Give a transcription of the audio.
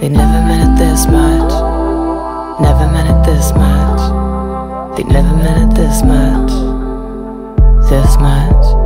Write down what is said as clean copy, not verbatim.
They never meant it this much. Never meant it this much. They never meant it this much. This much.